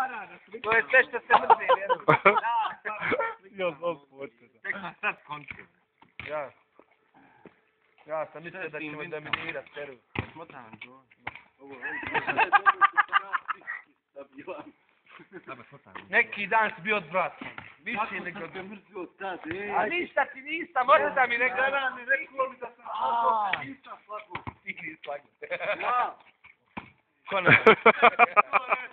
To je sve što se mrzi, vjerujem. Ja sam počeo. Tek sam sad končio. Ja sam mislio da ćemo dominirati Peru. Smotam to. Neki dan si bio odvratan. Više nego... Kako sam mrzio tad, A ništa ti nisam, možda da mi ne gleda. Rekao mi da sam nisam slagao. Ti nisi slagao. Ja. Ko nam?